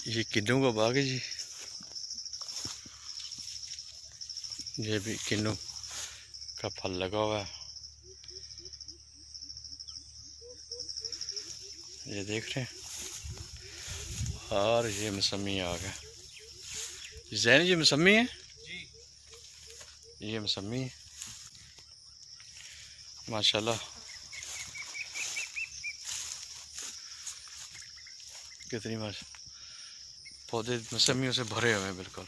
ये किन्नू का बाग है जी। ये भी किन्नू का फल लगा हुआ है, ये देख रहे हैं। और ये मौसमी आ गया। जैन ये मौसमी है जी, ये मौसमी है माशाल्लाह। कितनी बार पौधे मौसमियों से भरे हुए हैं बिल्कुल।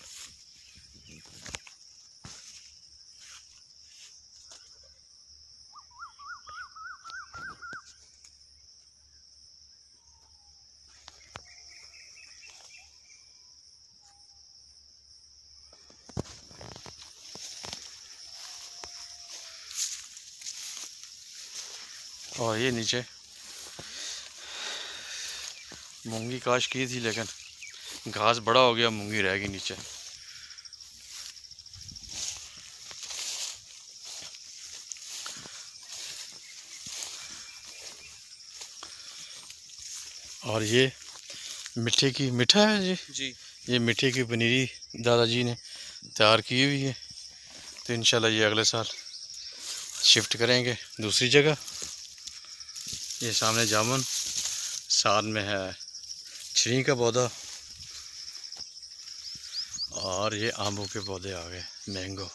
और ये नीचे मूंगी काश की थी, लेकिन घास बड़ा हो गया, मूंगी रह गई नीचे। और ये मीठा है जी। ये मिट्टी की पनीरी दादाजी ने तैयार की हुई है, तो इंशाल्लाह ये अगले साल शिफ्ट करेंगे दूसरी जगह। ये सामने जामुन, साथ में है छरी का पौधा, और ये आमों के पौधे आ गए, मैंगो।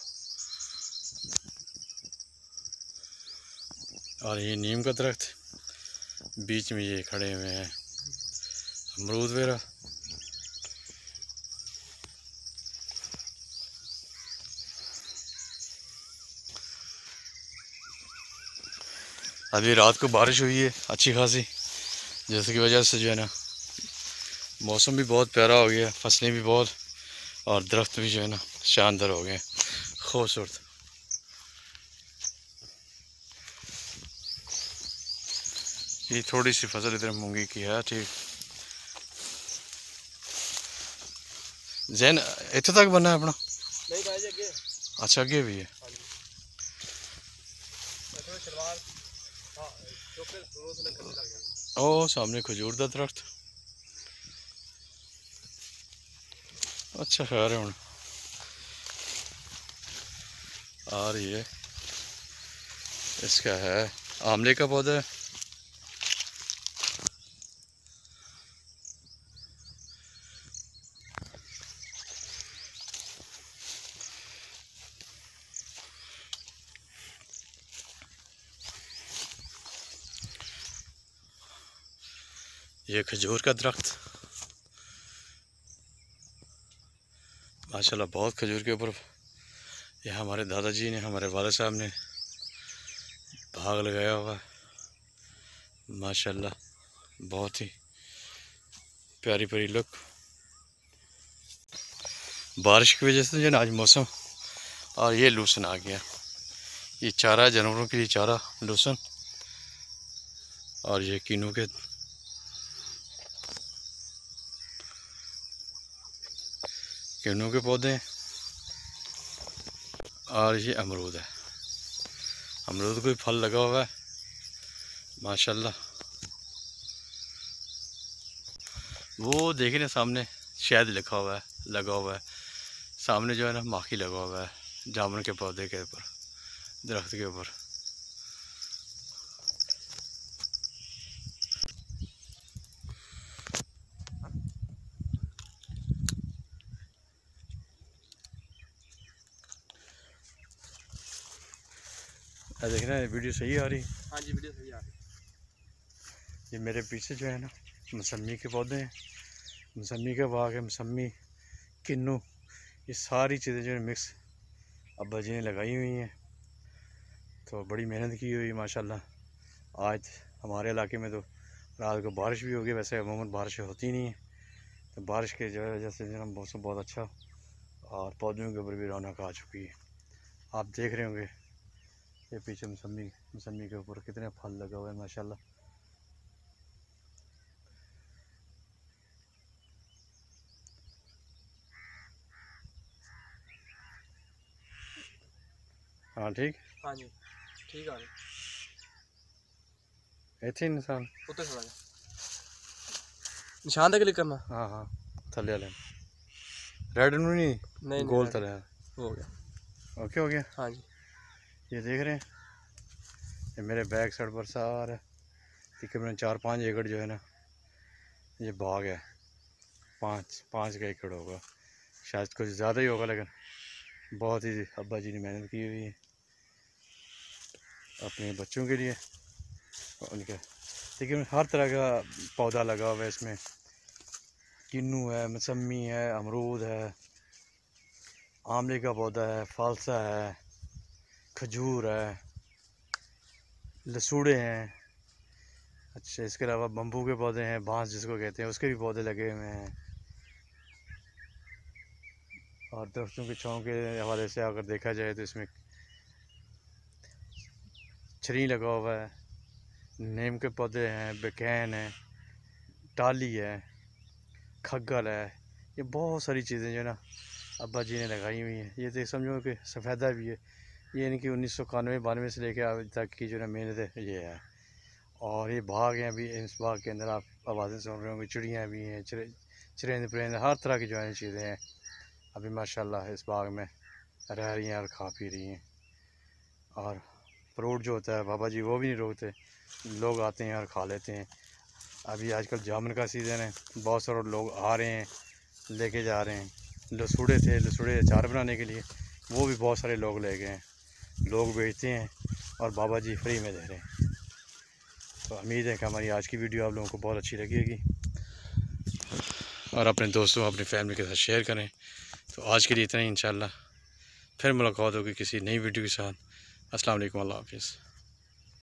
और ये नीम का दरख्त, बीच में ये खड़े हुए हैं अमरूद वगैरह। अभी रात को बारिश हुई है अच्छी खासी, जिसकी वजह से जो है ना मौसम भी बहुत प्यारा हो गया, फसलें भी बहुत, और दरख्त भी जो है ना शानदार हो गए, खूबसूरत। ये थोड़ी सी फसल इधर मूंगी की है, ठीक। जैन इतने तक बना है अपना? नहीं, अगे। अच्छा, अगे भी है। ओ सामने खजूर का दरख्त। अच्छा खैर है हूँ। और ये इसका है आमले का पौधा है। ये खजूर का दरख्त माशाल्लाह, बहुत खजूर के ऊपर ये हमारे दादाजी ने, हमारे वालिद साहब ने भाग लगाया हुआ है माशाल्लाह। बहुत ही प्यारी प्यारी लुक। बारिश की वजह से जो आज मौसम, और ये लूसन आ गया। ये चारा जानवरों के लिए, चारा लूसन। और ये किन्नू के पौधे हैं। और ये अमरूद है, अमरूद को भी फल लगा हुआ है माशाल्लाह। वो देखें ना सामने शहद लिखा हुआ है, लगा हुआ है सामने, जो है ना माखी लगा हुआ है जामुन के पौधे के ऊपर, दरख्त के ऊपर। देख रहे हैं वीडियो सही आ रही? हाँ जी, वीडियो सही आ रही। ये मेरे पीछे जो है ना मौसमी के पौधे हैं, मौसमी का बाग है, मौसमी, किन्नू, ये सारी चीज़ें जो है मिक्स अब्बा जी ने लगाई हुई हैं। तो बड़ी मेहनत की हुई माशाल्लाह। आज हमारे इलाके में तो रात को बारिश भी होगी, वैसे अमूमन बारिश होती नहीं है, तो बारिश की वजह से जो है मौसम बहुत अच्छा, और पौधों के ऊपर भी रौनक आ चुकी है। आप देख रहे होंगे ये पीछे मौसमी के ऊपर कितने फल लगा हुआ है माशाल्लाह। हाँ ठीक, हाँ जी ठीक आ रही। इतने निशान उतर थोड़ा निशान तक क्लिक करना। हाँ हाँ। थले वाले रेड नहीं गोल थले हो गया। ओके हो गया। हाँ जी, ये देख रहे हैं, ये मेरे बैक साइड पर सारा तकरीबन 4-5 एकड़ जो है ना, ये बाग है। 5 का एकड़ होगा, शायद कुछ ज़्यादा ही होगा, लेकिन बहुत ही अब्बा जी ने मेहनत की हुई है अपने बच्चों के लिए। उनके तकरीबन हर तरह का पौधा लगा हुआ है इसमें। किन्नू है, मौसमी है, अमरूद है, आमले का पौधा है, फालसा है, खजूर है, लसूड़े हैं। अच्छा, इसके अलावा बम्बू के पौधे हैं, बांस जिसको कहते हैं, उसके भी पौधे लगे हुए हैं। और दरख्तों की छाँव के हवाले से अगर देखा जाए तो इसमें छरी लगा हुआ है, नीम के पौधे हैं, बेकैन है, टाली है, खग्गल है। ये बहुत सारी चीज़ें जो ना अब्बा जी ने लगाई हुई हैं। ये तो समझो कि सफ़ेदा भी है। ये नहीं कि 1991-92 से लेकर आज तक की जो ना मेहनत है ये है। और ये बाग हैं, अभी इस बाग के अंदर आप आवाज़ें सुन रहे होंगे, चिड़ियाँ भी हैं, चिरंद परिंद हर तरह की जो है चीज़ें हैं अभी माशाल्लाह इस बाग में रह रही हैं और खा पी रही हैं। और फ्रूट जो होता है बाबा जी वो भी नहीं रोकते, लोग आते हैं और खा लेते हैं। अभी आजकल जामुन का सीज़न है, बहुत सारे लोग आ रहे हैं, लेके जा रहे हैं। लसूड़े थे, लसूड़े अचार बनाने के लिए, वो भी बहुत सारे लोग ले गए हैं, लोग बेचते हैं और बाबा जी फ्री में दे रहे हैं। तो उम्मीद है कि हमारी आज की वीडियो आप लोगों को बहुत अच्छी लगेगी और अपने दोस्तों अपनी फैमिली के साथ शेयर करें। तो आज के लिए इतना ही, इंशाल्लाह फिर मुलाकात होगी किसी नई वीडियो के साथ। अस्सलाम वालेकुम, अल्लाह हाफ़िज़।